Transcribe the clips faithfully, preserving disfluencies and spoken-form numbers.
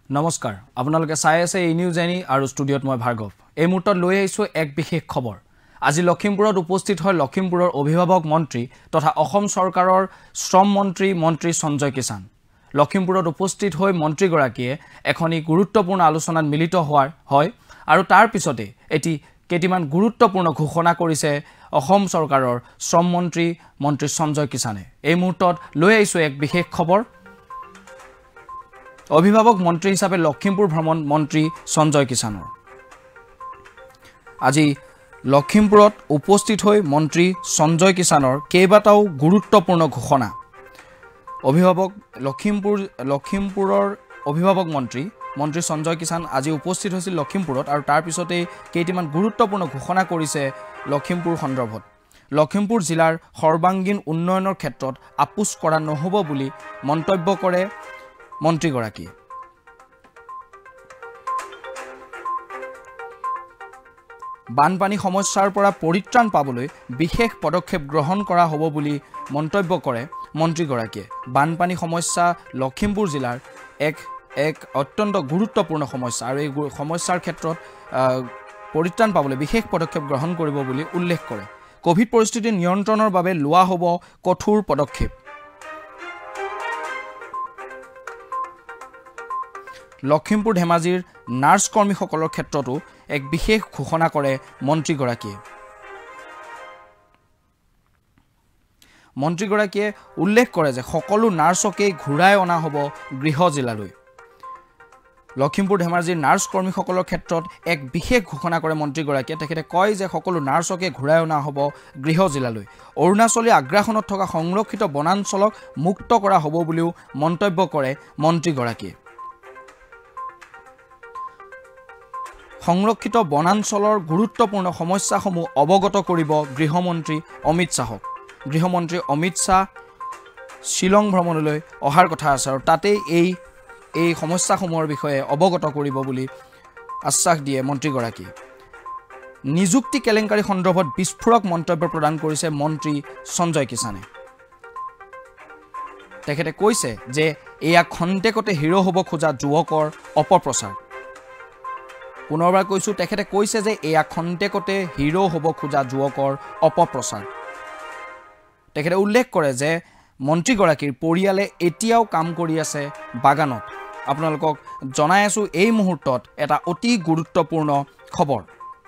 নমস্কাৰ আপোনালোকে চাই আছে এই নিউজ এনি আৰু ষ্টুডিঅ'ত মই ভাৰ্গৱ এই মুহূৰ্তত লৈ আহিছো এক বিশেষ খবৰ আজি লখিমপুৰত উপস্থিত হয় লখিমপুৰৰ অভিভাৱক মন্ত্ৰী তথা অসম চৰকাৰৰ শ্ৰম মন্ত্ৰী মন্ত্ৰী সঞ্জয় কিষাণ লখিমপুৰত উপস্থিত হৈ মন্ত্ৰীগৰাকীয়ে এখনি গুৰুত্বপূৰ্ণ আলোচনাত মিলিত হোৱাৰ হয় আৰু তাৰ পিছতে এটি কেইটিমান গুৰুত্বপূৰ্ণ ঘোষণা কৰিছে অসম চৰকাৰৰ শ্ৰম মন্ত্ৰী মন্ত্ৰী সঞ্জয় কিষাণে এই মুহূৰ্তত লৈ আহিছো এক বিশেষ খবৰ অভিভাৱক মন্ত্ৰী হিচাপে লখিমপুৰ ভ্ৰমণ মন্ত্ৰী সঞ্জয় কিষাণৰ আজি লখিমপুৰত উপস্থিত হৈ মন্ত্ৰী সঞ্জয় কিষাণৰ কেইবাটাও গুৰুত্বপূৰ্ণ ঘোষণা অভিভাৱক লখিমপুৰ লখিমপুৰৰ অভিভাৱক মন্ত্ৰী মন্ত্ৰী সঞ্জয় কিষাণ আজি উপস্থিত হৈছিল লখিমপুৰত আৰু তাৰ পিছতে কেইটিমান গুৰুত্বপূৰ্ণ ঘোষণা কৰিছে লখিমপুৰ সন্দৰ্ভত লখিমপুৰ জিলাৰ সৰ্বাংগীন উন্নয়নৰ ক্ষেত্ৰত আপোচ কৰা নহব বুলি মন্তব্য কৰে মন্ত্ৰীগৰাকী বানপানী সমস্যাৰ পৰা পৰিত্ৰাণ পাবলৈ বিশেষ পদক্ষেপ গ্ৰহণ কৰা হ'ব বুলি মন্তব্য কৰে মন্ত্ৰীগৰাকীয়ে বানপানী সমস্যা লখিমপুৰ জিলাৰ এক এক অত্যন্ত গুৰুত্বপূৰ্ণ সমস্যা আৰু এই সমস্যাৰ ক্ষেত্ৰত পৰিত্ৰাণ পাবলৈ বিশেষ পদক্ষেপ গ্ৰহণ কৰিব বুলি উল্লেখ কৰে কোভিড পৰিস্থিতি নিয়ন্ত্ৰণৰ বাবে লোৱা হ'ব কঠোৰ পদক্ষেপ লখিমপুৰ ধেমাজিৰ নাৰ্ছ কৰ্মীসকলৰ ক্ষেত্ৰতো এক বিশেষ ঘোষণা কৰে মন্ত্ৰীগৰাকীয়ে মন্ত্ৰীগৰাকীয়ে উল্লেখ কৰে যে সকলো নাৰ্ছকে ঘূৰাই অনা হ'ব গৃহ জিলালৈ লখিমপুৰ ধেমাজিৰ নাৰ্ছ কৰ্মীসকলৰ ক্ষেত্ৰত এক বিশেষ ঘোষণা কৰে মন্ত্ৰীগৰাকীয়ে তেখেতে কয় যে সকলো নাৰ্ছকে ঘূৰাই অনা হ'ব গৃহ জিলালৈ অৰুণাচলী আগ্ৰাসনত থকা সংৰক্ষিত বনাঞ্চলক মুক্ত কৰা হ'ব বুলিও মন্তব্য কৰে মন্ত্ৰীগৰাকীয়ে সংৰক্ষিত বনাঞ্চলৰ গুৰুত্বপূৰ্ণ সমস্যাসমূহ অৱগত কৰিব গৃহমন্ত্ৰী অমিত শাহক গৃহমন্ত্ৰী অমিত শাহ শিলং ভ্ৰমণলৈ অহাৰ কথা আছে আৰু তাতে এই এই সমস্যাসমূহৰ বিষয়ে অৱগত কৰিব বুলি আশ্বাস দিয়ে মন্ত্ৰীগৰাকী নিযুক্তি কেলেংকাৰী সন্দৰ্ভত বিস্ফোৰক মন্তব্য প্ৰদান কৰিছে মন্ত্ৰী সঞ্জয় কিষাণে তেখেতে কৈছে যে এয়া খন্তেকতে হিৰো হ'ব খোজা যুৱকৰ অপপ্ৰচাৰ পুনৰবাৰ কৈছো তেখেতে কৈছে যে এয়া খন্তেকতে হিৰো হ'ব খোজা যুৱকৰ অপপ্ৰচাৰ তেখেতে উল্লেখ কৰে যে মন্ত্ৰীগৰাকীৰ পৰিয়ালে এতিয়াও কাম কৰি আছে বাগানত আপোনালোকক জনাই আছো এই মুহূৰ্তত এটা অতি গুৰুত্বপূৰ্ণ খবৰ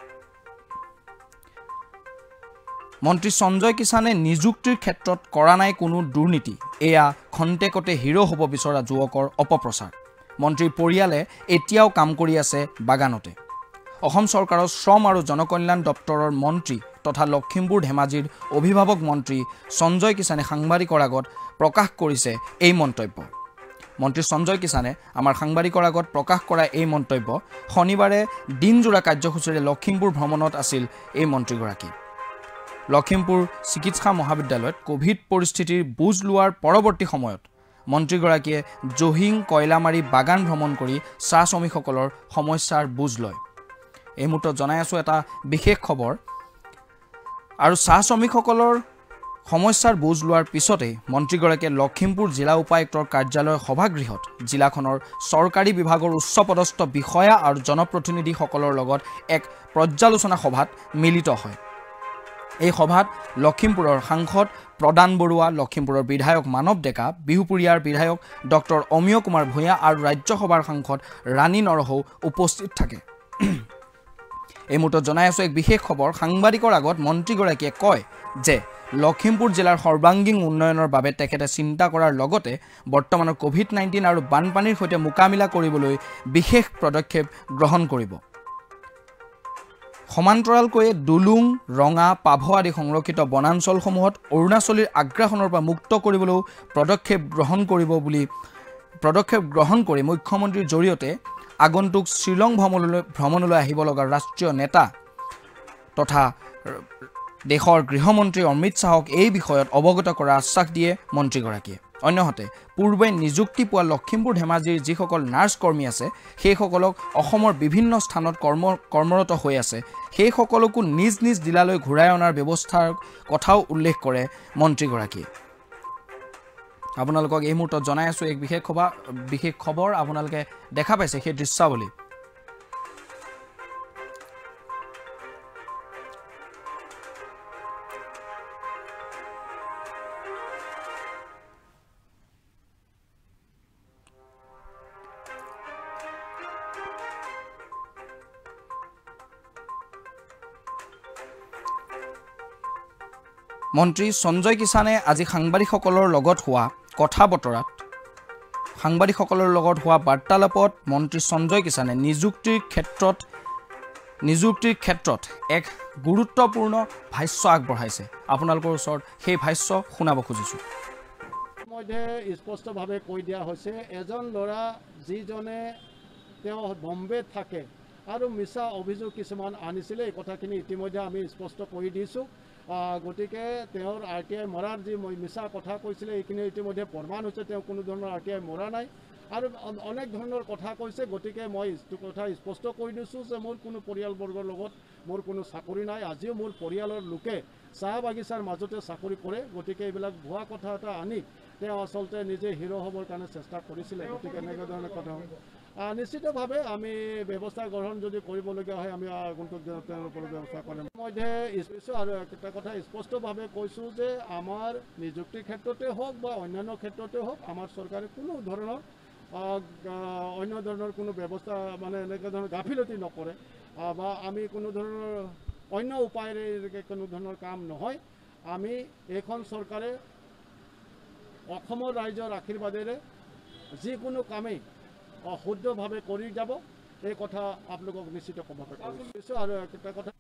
মন্ত্ৰী সঞ্জয় কিষাণে নিযুক্তিৰ ক্ষেত্ৰত কৰা নাই কোনো দুৰ্নীতি এয়া খন্তেকতে হিৰো হ'ব বিচৰা যুৱকৰ অপপ্ৰচাৰ মন্ত্ৰীৰ পৰিয়ালে এতিয়াও কাম কৰি আছে বাগানতে অসম চৰকাৰৰ শ্ৰম আৰু জনকল্যাণ দপ্তৰৰ মন্ত্ৰী তথা লখিমপুৰ ধেমাজিৰ অভিভাৱক মন্ত্ৰী সঞ্জয় কিষাণে সাংবাদিকৰ আগত প্ৰকাশ কৰিছে এই মন্তব্য মন্ত্ৰী সঞ্জয় কিষাণে আমাৰ সাংবাদিকৰ আগত প্ৰকাশ কৰা এই মন্তব্য শনিবাৰে দিনজোৰা কাৰ্যসূচীৰে লখিমপুৰ ভ্ৰমণত আছিল এই মন্ত্ৰীগৰাকী লখিমপুৰ চিকিৎসা মহাবিদ্যালয়ত কোভিড পৰিস্থিতিৰ বুজ লোৱাৰ পৰৱৰ্তী সময়ত মন্ত্ৰীগৰাকীয়ে জহিং কয়লামাৰী বাগান ভ্ৰমণ কৰি চাহ শ্ৰমিকসকলৰ সমস্যাৰ বুজ লয় এই মুহূৰ্তত জনাই আছো এটা বিশেষ খবৰ আৰু চাহ শ্ৰমিকসকলৰ সমস্যাৰ বুজ লোৱাৰ পিছতে মন্ত্ৰীগৰাকীয়ে লখিমপুৰ জিলা উপায়ুক্তৰ কাৰ্যালয়ৰ সভাগৃহত জিলাখনৰ চৰকাৰী বিভাগৰ উচ্চপদস্থ বিষয়া আৰু জনপ্ৰতিনিধিসকলৰ লগত এক পৰ্যালোচনা সভাত মিলিত হয় এই সভাত লখিমপুৰৰ সাংসদ প্ৰদান বৰুৱা লখিমপুৰৰ বিধায়ক মানৱ ডেকা বিহুপুৰীয়াৰ বিধায়ক ডক্টৰ অমিয় কুমাৰ ভূঞা আৰু ৰাজ্যসভাৰ সাংসদ ৰাণী নৰহৌ উপস্থিত থাকে এই মুহূৰ্তত জনাই আছো এক বিশেষ খবৰ সাংবাদিকৰ আগত মন্ত্ৰীগৰাকীয়ে কয় যে লখিমপুৰ জিলাৰ সৰ্বাংগীন উন্নয়নৰ বাবে তেখেতে চিন্তা কৰাৰ লগতে বৰ্তমানৰ কোভিড নাইণ্টিন আৰু বানপানীৰ সৈতে মোকাবিলা কৰিবলৈ বিশেষ পদক্ষেপ গ্ৰহণ কৰিব সমান্তৰালকৈ দুলুং ৰঙা পাভ আদি সংৰক্ষিত বনাঞ্চলসমূহত অৰুণাচলীৰ আগ্ৰাসনৰ পৰা মুক্ত কৰিবলৈ পদক্ষেপ গ্ৰহণ কৰিব বুলি পদক্ষেপ গ্ৰহণ কৰি মুখ্যমন্ত্ৰীৰ জৰিয়তে আগন্তুক শিলং ভ্ৰমণলৈ ভ্ৰমণলৈ আহিব লগা ৰাষ্ট্ৰীয় নেতা তথা দেশৰ গৃহমন্ত্ৰী অমিত শাহক এই বিষয়ত অৱগত কৰাৰ আশ্বাস দিয়ে মন্ত্ৰীগৰাকীয়ে অন্যহাতে পূৰ্বে নিযুক্তি পোৱা লখিমপুৰ ধেমাজিৰ যিসকল নাৰ্ছ কৰ্মী আছে সেইসকলক অসমৰ বিভিন্ন স্থানত কৰ্ম কৰ্মৰত হৈ আছে সেই সকলকো নিজ নিজ জিলালৈ ঘূৰাই অনাৰ ব্যৱস্থাৰ কথাও উল্লেখ কৰে মন্ত্ৰীগৰাকীয়ে আপোনালোকক এই মুহূৰ্তত জনাই আছোঁ এক বিশেষ খবৰ বিশেষ খবৰ আপোনালোকে দেখা পাইছে সেই দৃশ্যাৱলী মন্ত্ৰী সঞ্জয় কিষাণে আজি সাংবাদিকসকলৰ লগত হোৱা কথা বতৰাত সাংবাদিকসকলৰ লগত হোৱা বাৰ্তালাপত মন্ত্ৰী সঞ্জয় কিষাণে নিযুক্তিৰ ক্ষেত্ৰত নিযুক্তিৰ ক্ষেত্ৰত এক গুৰুত্বপূৰ্ণ ভাষ্য আগবঢ়াইছে আপোনালোকৰ ওচৰত সেই ভাষ্য শুনাব খুজিছোঁ মধ্যে স্পষ্টভাৱে কৈ দিয়া হৈছে এজন ল'ৰা যিজনে তেওঁ বম্বে থাকে আৰু মিছা অভিযোগ কিছুমান আনিছিলে এই কথাখিনি ইতিমধ্যে আমি স্পষ্ট কৰি দিছোঁ গতিকে তেওঁৰ আৰ টি আই মৰাৰ যি মিছা কথা কৈছিলে এইখিনি ইতিমধ্যে প্ৰমাণ হৈছে তেওঁ কোনো ধৰণৰ আৰ টি আই মৰা নাই আৰু অনেক ধৰণৰ কথা কৈছে গতিকে মই এইটো কথা স্পষ্ট কৰি দিছোঁ যে মোৰ কোনো পৰিয়ালবৰ্গৰ লগত মোৰ কোনো চাকৰি নাই আজিও মোৰ পৰিয়ালৰ লোকে চাহ বাগিচাৰ মাজতে চাকৰি কৰে গতিকে এইবিলাক ভুৱা কথা এটা আনি তেওঁ আচলতে নিজে হিৰো হ'বৰ কাৰণে চেষ্টা কৰিছিলে গতিকে এনেকুৱা ধৰণৰ কথা নিশ্চিতভাৱে আমি ব্যৱস্থা গ্ৰহণ যদি কৰিবলগীয়া হয় আমি আগন্তুক দিনত তেওঁৰ ওপৰত ব্যৱস্থা কৰিম মধ্যে স্পষ্ট আৰু এটা কথা স্পষ্টভাৱে কৈছোঁ যে আমাৰ নিযুক্তিৰ ক্ষেত্ৰতে হওক বা অন্যান্য ক্ষেত্ৰতে হওক আমাৰ চৰকাৰে কোনো ধৰণৰ অন্য ধৰণৰ কোনো ব্যৱস্থা মানে এনেকুৱা ধৰণৰ গাফিলতি নকৰে বা আমি কোনো ধৰণৰ অন্য উপায়েৰে কোনো ধৰণৰ কাম নহয় আমি এইখন চৰকাৰে অসমৰ ৰাইজৰ আশীৰ্বাদেৰে যিকোনো কামেই শুদ্ধভাৱে কৰি যাব এই কথা আপোনালোকক নিশ্চিত ক'ব পাৰিছোঁ আৰু এটা কথা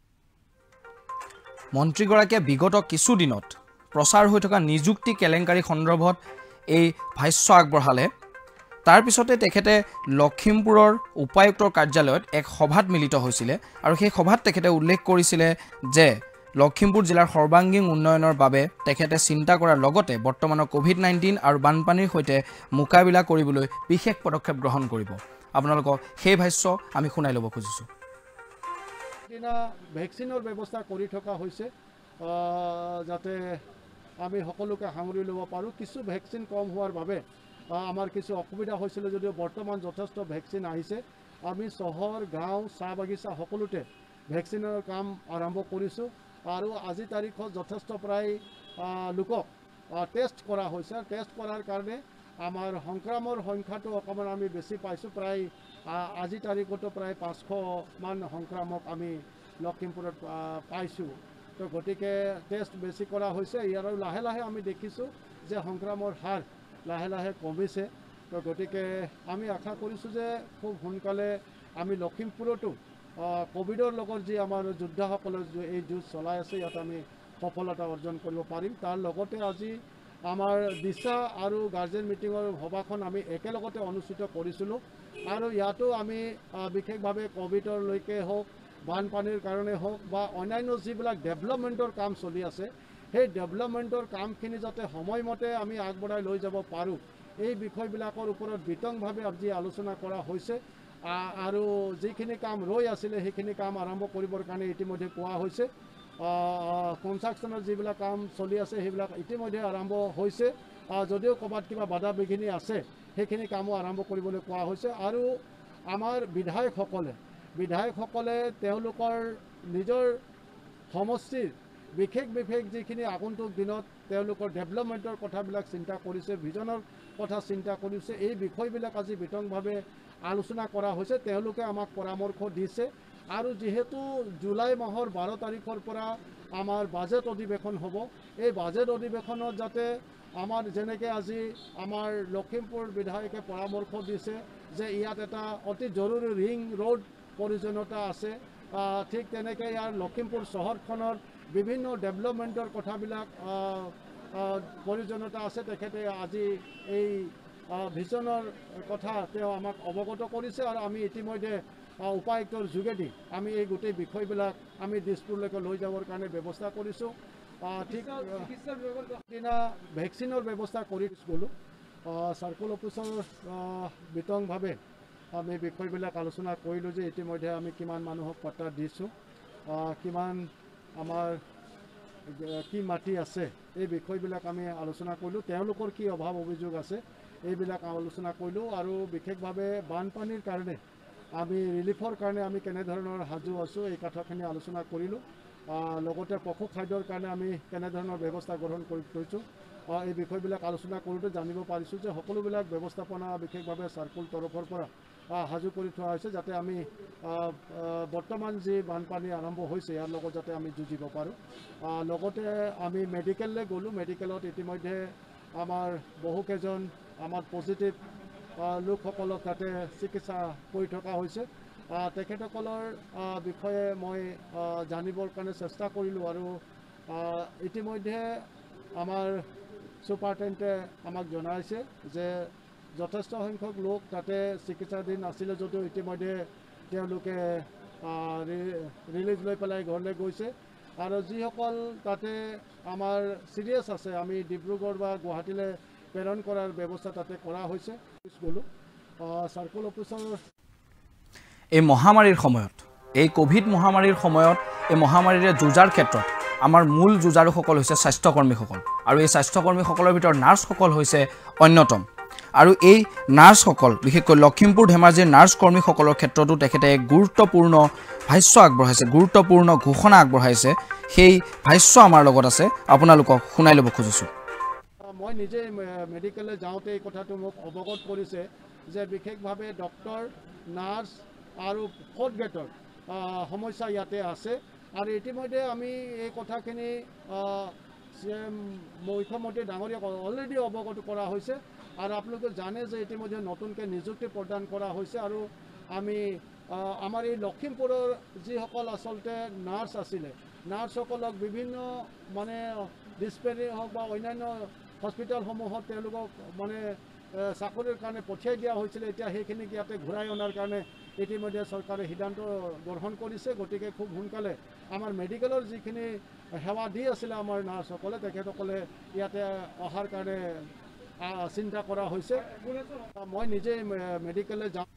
মন্ত্ৰীগৰাকীয়ে বিগত কিছুদিনত প্ৰচাৰ হৈ থকা নিযুক্তি কেলেংকাৰী সন্দৰ্ভত এই ভাষ্য আগবঢ়ালে তাৰ পিছতে তেখেতে লখিমপুৰৰ উপায়ুক্তৰ কাৰ্যালয়ত এক সভাত মিলিত হৈছিলে আৰু সেই সভাত তেখেতে উল্লেখ কৰিছিলে যে লখিমপুৰ জিলাৰ সৰ্বাংগীন উন্নয়নৰ বাবে তেখেতে চিন্তা কৰাৰ লগতে বৰ্তমানৰ কোভিড নাইণ্টিন আৰু বানপানীৰ সৈতে মোকাবিলা কৰিবলৈ বিশেষ পদক্ষেপ গ্ৰহণ কৰিব আপোনালোকক সেই ভাষ্য আমি শুনাই ল'ব খুজিছোঁ দিনা ভেকচিনৰ ব্যৱস্থা কৰি থকা হৈছে যাতে আমি সকলোকে সামৰি ল'ব পাৰোঁ কিছু ভেকচিন কম হোৱাৰ বাবে আমাৰ কিছু অসুবিধা হৈছিলে যদিও বৰ্তমান যথেষ্ট ভেকচিন আহিছে আমি চহৰ গাঁও চাহ বাগিচা সকলোতে ভেকচিনৰ কাম আৰম্ভ কৰিছোঁ আৰু আজি তাৰিখত যথেষ্ট প্ৰায় লোকক টেষ্ট কৰা হৈছে টেষ্ট কৰাৰ কাৰণে আমাৰ সংক্ৰামৰ সংখ্যাটো অকণমান আমি বেছি পাইছোঁ প্ৰায় আজি তাৰিখতো প্ৰায় পাঁচশমান সংক্ৰামক আমি লখিমপুৰত পাইছোঁ তো গতিকে টেষ্ট বেছি কৰা হৈছে ইয়াৰ লাহে লাহে আমি দেখিছোঁ যে সংক্ৰামৰ হাৰ লাহে লাহে কমিছে তো গতিকে আমি আশা কৰিছোঁ যে খুব সোনকালে আমি লখিমপুৰতো কোভিডৰ লগত যি আমাৰ যোদ্ধাসকলে এই যুঁজ চলাই আছে ইয়াত আমি সফলতা অৰ্জন কৰিব পাৰিম তাৰ লগতে আজি আমাৰ দিশা আৰু গাৰ্জেন মিটিঙৰ সভাখন আমি একেলগতে অনুষ্ঠিত কৰিছিলোঁ আৰু ইয়াতো আমি বিশেষভাৱে কোভিডৰলৈকে হওক বানপানীৰ কাৰণে হওক বা অন্যান্য যিবিলাক ডেভেলপমেণ্টৰ কাম চলি আছে সেই ডেভেলপমেণ্টৰ কামখিনি যাতে সময়মতে আমি আগবঢ়াই লৈ যাব পাৰোঁ এই বিষয়বিলাকৰ ওপৰত বিতংভাৱে আজি আলোচনা কৰা হৈছে আৰু যিখিনি কাম ৰৈ আছিলে সেইখিনি কাম আৰম্ভ কৰিবৰ কাৰণে ইতিমধ্যে কোৱা হৈছে কনষ্ট্ৰাকশ্যনৰ যিবিলাক কাম চলি আছে সেইবিলাক ইতিমধ্যে আৰম্ভ হৈছে যদিও ক'ৰবাত কিবা বাধা বিঘিনি আছে সেইখিনি কামো আৰম্ভ কৰিবলৈ কোৱা হৈছে আৰু আমাৰ বিধায়কসকলে বিধায়কসকলে তেওঁলোকৰ নিজৰ সমষ্টিৰ বিশেষ বিশেষ যিখিনি আগন্তুক দিনত তেওঁলোকৰ ডেভেলপমেণ্টৰ কথাবিলাক চিন্তা কৰিছে ভিজনৰ কথা চিন্তা কৰিছে এই বিষয়বিলাক আজি বিতংভাৱে আলোচনা কৰা হৈছে তেওঁলোকে আমাক পৰামৰ্শ দিছে আৰু যেহেতু জুলাই মাহৰ বাৰ তাৰিখৰ পৰা আমাৰ বাজেট অধিৱেশন হ'ব এই বাজেট অধিৱেশনত যাতে আমাৰ যেনেকৈ আজি আমাৰ লখিমপুৰ বিধায়কে পৰামৰ্শ দিছে যে ইয়াত এটা অতি জৰুৰী ৰিং ৰোড প্ৰয়োজনীয়তা আছে ঠিক তেনেকৈ ইয়াৰ লখিমপুৰ চহৰখনৰ বিভিন্ন ডেভেলপমেণ্টৰ কথাবিলাক প্ৰয়োজনীয়তা আছে তেখেতে আজি এই ভিজনৰ কথা তেওঁ আমাক অৱগত কৰিছে আৰু আমি ইতিমধ্যে উপায়ুক্তৰ যোগেদি আমি এই গোটেই বিষয়বিলাক আমি দিছপুৰলৈকে লৈ যাবৰ কাৰণে ব্যৱস্থা কৰিছোঁ ঠিক দিনা ভেকচিনৰ ব্যৱস্থা কৰি গ'লোঁ চাৰ্কল অফিচৰ বিতংভাৱে আমি বিষয়বিলাক আলোচনা কৰিলোঁ যে ইতিমধ্যে আমি কিমান মানুহক পাত্তা দিছোঁ কিমান আমাৰ কি মাটি আছে এই বিষয়বিলাক আমি আলোচনা কৰিলোঁ তেওঁলোকৰ কি অভাৱ অভিযোগ আছে এইবিলাক আলোচনা কৰিলোঁ আৰু বিশেষভাৱে বানপানীৰ কাৰণে আমি ৰিলিফৰ কাৰণে আমি কেনেধৰণৰ সাজু আছোঁ এই কথাখিনি আলোচনা কৰিলোঁ লগতে পশু খাদ্যৰ কাৰণে আমি কেনেধৰণৰ ব্যৱস্থা গ্ৰহণ কৰি থৈছোঁ এই বিষয়বিলাক আলোচনা কৰোঁতে জানিব পাৰিছোঁ যে সকলোবিলাক ব্যৱস্থাপনা বিশেষভাৱে চাৰ্কুল তৰফৰ পৰা সাজু কৰি থোৱা হৈছে যাতে আমি বৰ্তমান যি বানপানী আৰম্ভ হৈছে ইয়াৰ লগত যাতে আমি যুঁজিব পাৰোঁ লগতে আমি মেডিকেললৈ গ'লোঁ মেডিকেলত ইতিমধ্যে আমাৰ বহুকেইজন আমাৰ পজিটিভ লোকসকলক তাতে চিকিৎসা কৰি থকা হৈছে তেখেতসকলৰ বিষয়ে মই জানিবৰ কাৰণে চেষ্টা কৰিলোঁ আৰু ইতিমধ্যে আমাৰ ছুপাৰিনটেণ্ডেণ্টে আমাক জনাইছে যে যথেষ্ট সংখ্যক লোক তাতে চিকিৎসাধীন আছিলে যদিও ইতিমধ্যে তেওঁলোকে ৰিলিজ লৈ পেলাই ঘৰলৈ গৈছে আৰু যিসকল তাতে আমাৰ চিৰিয়াছ আছে আমি ডিব্ৰুগড় বা গুৱাহাটীলৈ প্ৰেৰণ কৰাৰ ব্যৱস্থা তাতে কৰা হৈছে গ'লোঁ চাৰ্কুল অফিচৰ এই মহামাৰীৰ সময়ত এই কোভিড মহামাৰীৰ সময়ত এই মহামাৰীৰে যুঁজাৰ ক্ষেত্ৰত আমাৰ মূল যুঁজাৰুসকল হৈছে স্বাস্থ্যকৰ্মীসকল আৰু এই স্বাস্থ্যকৰ্মীসকলৰ ভিতৰত নাৰ্ছসকল হৈছে অন্যতম আৰু এই নাৰ্ছসকল বিশেষকৈ লখিমপুৰ ধেমাজিৰ নাৰ্ছ কৰ্মীসকলৰ ক্ষেত্ৰতো তেখেতে এক গুৰুত্বপূৰ্ণ ভাষ্য আগবঢ়াইছে গুৰুত্বপূৰ্ণ ঘোষণা আগবঢ়াইছে সেই ভাষ্য আমাৰ লগত আছে আপোনালোকক শুনাই ল'ব খুজিছোঁ মই নিজে মেডিকেললৈ যাওঁতে এই কথাটো মোক অৱগত কৰিছে যে বিশেষভাৱে ডক্টৰ নাৰ্ছ আৰু ফ'ৰ্থ গ্ৰেডৰ সমস্যা ইয়াতে আছে আৰু ইতিমধ্যে আমি এই কথাখিনি মুখ্যমন্ত্ৰী ডাঙৰীয়াক অলৰেডি অৱগত কৰা হৈছে আৰু আপোনালোকে জানে যে ইতিমধ্যে নতুনকৈ নিযুক্তি প্ৰদান কৰা হৈছে আৰু আমি আমাৰ এই লখিমপুৰৰ যিসকল আচলতে নাৰ্ছ আছিলে নাৰ্ছসকলক বিভিন্ন মানে ডিছপেৰি হওক বা অন্যান্য হস্পিটেলসমূহত তেওঁলোকক মানে চাকৰিৰ কাৰণে পঠিয়াই দিয়া হৈছিলে এতিয়া সেইখিনিক ইয়াতে ঘূৰাই অনাৰ কাৰণে ইতিমধ্যে চৰকাৰে সিদ্ধান্ত গ্ৰহণ কৰিছে গতিকে খুব সোনকালে আমাৰ মেডিকেলৰ যিখিনি সেৱা দি আছিলে আমাৰ নাৰ্ছসকলে তেখেতসকলে ইয়াতে অহাৰ কাৰণে চিন্তা কৰা হৈছে মই নিজে মেডিকেললৈ যাওঁ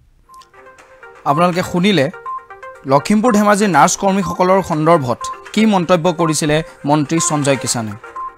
আপোনালোকে শুনিলে লখিমপুৰ ধেমাজিৰ নাৰ্ছ কৰ্মীসকলৰ সন্দৰ্ভত কি মন্তব্য কৰিছিলে মন্ত্ৰী সঞ্জয় কিষাণে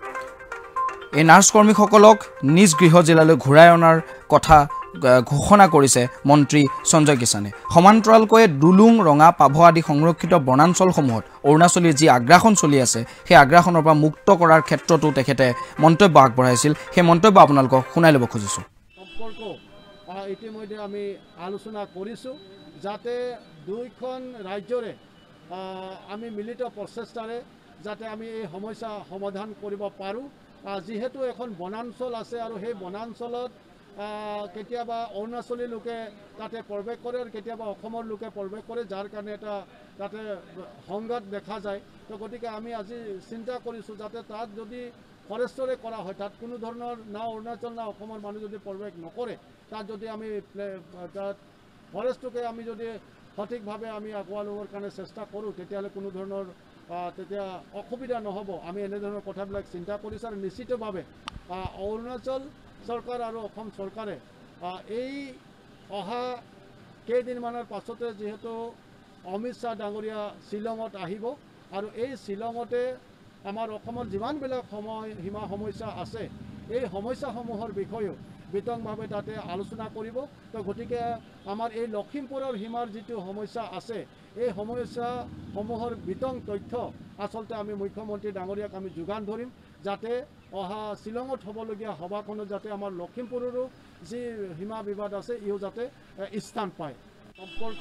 এই নাৰ্ছ কৰ্মীসকলক নিজ গৃহ জিলালৈ ঘূৰাই অনাৰ কথা ঘোষণা কৰিছে মন্ত্ৰী সঞ্জয় কিষাণে সমান্তৰালকৈ দুলুং ৰঙা পাভ আদি সংৰক্ষিত বনাঞ্চলসমূহত অৰুণাচলীৰ যি আগ্ৰাসন চলি আছে সেই আগ্ৰাসনৰ পৰা মুক্ত কৰাৰ ক্ষেত্ৰতো তেখেতে মন্তব্য আগবঢ়াইছিল সেই মন্তব্য আপোনালোকক শুনাই ল'ব খুজিছোঁ সম্পৰ্ক ইতিমধ্যে আমি আলোচনা কৰিছোঁ যাতে দুইখন ৰাজ্যৰে আমি মিলিত প্ৰচেষ্টাৰে যাতে আমি এই সমস্যা সমাধান কৰিব পাৰোঁ যিহেতু এখন বনাঞ্চল আছে আৰু সেই বনাঞ্চলত কেতিয়াবা অৰুণাচলী লোকে তাতে প্ৰৱেশ কৰে আৰু কেতিয়াবা অসমৰ লোকে প্ৰৱেশ কৰে যাৰ কাৰণে এটা তাতে সংঘাত দেখা যায় তো গতিকে আমি আজি চিন্তা কৰিছোঁ যাতে তাত যদি ফৰেষ্টৰে কৰা হয় তাত কোনো ধৰণৰ না অৰুণাচল না অসমৰ মানুহ যদি প্ৰৱেশ নকৰে তাত যদি আমি তাত ফৰেষ্টটোকে আমি যদি সঠিকভাৱে আমি আগুৱাই ল'বৰ কাৰণে চেষ্টা কৰোঁ তেতিয়াহ'লে কোনো ধৰণৰ তেতিয়া অসুবিধা নহ'ব আমি এনেধৰণৰ কথাবিলাক চিন্তা কৰিছোঁ আৰু নিশ্চিতভাৱে অৰুণাচল চৰকাৰ আৰু অসম চৰকাৰে এই অহা কেইদিনমানৰ পাছতে যিহেতু অমিত শ্বাহ ডাঙৰীয়া শ্বিলঙত আহিব আৰু এই শ্বিলঙতে আমাৰ অসমৰ যিমানবিলাক সময় সীমা সমস্যা আছে এই সমস্যাসমূহৰ বিষয়েও বিতংভাৱে তাতে আলোচনা কৰিব তো গতিকে আমাৰ এই লখিমপুৰৰ সীমাৰ যিটো সমস্যা আছে এই সমস্যাসমূহৰ বিতং তথ্য আচলতে আমি মুখ্যমন্ত্ৰী ডাঙৰীয়াক আমি যোগান ধৰিম যাতে অহা শ্বিলঙত হ'বলগীয়া সভাখনত যাতে আমাৰ লখিমপুৰৰো যি সীমা বিবাদ আছে ইও যাতে স্থান পায় সম্পৰ্ক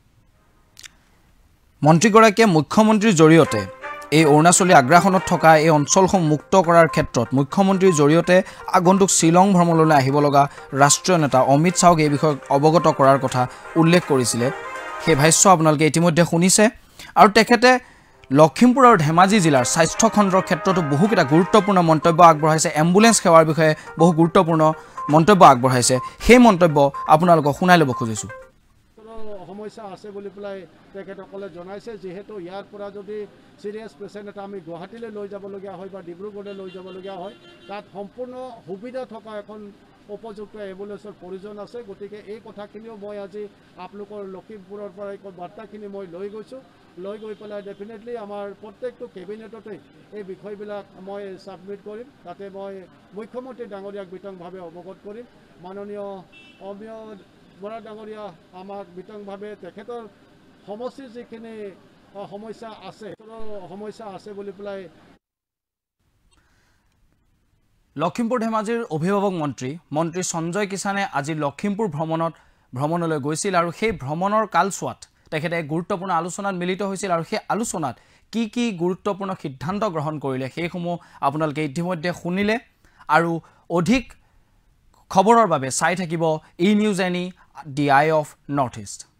মন্ত্ৰীগৰাকীয়ে মুখ্যমন্ত্ৰীৰ জৰিয়তে এই অৰুণাচলী আগ্ৰাসনত থকা এই অঞ্চলসমূহ মুক্ত কৰাৰ ক্ষেত্ৰত মুখ্যমন্ত্ৰীৰ জৰিয়তে আগন্তুক শ্বিলং ভ্ৰমণলৈ আহিব লগা ৰাষ্ট্ৰীয় নেতা অমিত শ্বাহক এই বিষয়ক অৱগত কৰাৰ কথা উল্লেখ কৰিছিলে সেই ভাষ্য আপোনালোকে ইতিমধ্যে শুনিছে আৰু তেখেতে লখিমপুৰ আৰু ধেমাজি জিলাৰ স্বাস্থ্য খণ্ডৰ ক্ষেত্ৰতো বহুকেইটা গুৰুত্বপূৰ্ণ মন্তব্য আগবঢ়াইছে এম্বুলেন্স সেৱাৰ বিষয়ে বহু গুৰুত্বপূৰ্ণ মন্তব্য আগবঢ়াইছে সেই মন্তব্য আপোনালোকক শুনাই ল'ব খুজিছোঁ সমস্যা আছে বুলি পেলাই তেখেতসকলে জনাইছে যিহেতু ইয়াৰ পৰা যদি চিৰিয়াছ পেচেণ্ট এটা আমি গুৱাহাটীলৈ লৈ যাবলগীয়া হয় বা ডিব্ৰুগড়লৈ লৈ যাবলগীয়া হয় তাত সম্পূৰ্ণ সুবিধা থকা এখন উপযুক্ত এম্বুলেন্সৰ প্ৰয়োজন আছে গতিকে এই কথাখিনিও মই আজি আপোনালোকৰ লখিমপুৰৰ পৰা এই বাৰ্তাখিনি মই লৈ গৈছোঁ লৈ গৈ পেলাই ডেফিনেটলি আমাৰ প্ৰত্যেকটো কেবিনেটতে এই বিষয়বিলাক মই ছাবমিট কৰিম তাতে মই মুখ্যমন্ত্ৰী ডাঙৰীয়াক বিতংভাৱে অৱগত কৰিম মাননীয় অমিয় বৰা ডাঙৰীয়া আমাক বিতংভাৱে তেখেতৰ সমষ্টিৰ যিখিনি সমস্যা আছে সমস্যা আছে বুলি পেলাই লখিমপুৰ ধেমাজিৰ অভিভাৱক মন্ত্ৰী মন্ত্ৰী সঞ্জয় কিষাণে আজি লখিমপুৰ ভ্ৰমণত ভ্ৰমণলৈ গৈছিল আৰু সেই ভ্ৰমণৰ কালছোৱাত তেখেতে গুৰুত্বপূৰ্ণ আলোচনাত মিলিত হৈছিল আৰু সেই আলোচনাত কি কি গুৰুত্বপূৰ্ণ সিদ্ধান্ত গ্ৰহণ কৰিলে সেইসমূহ আপোনালোকে ইতিমধ্যে শুনিলে আৰু অধিক খবৰৰ বাবে চাই থাকিব E news any the eye of north east.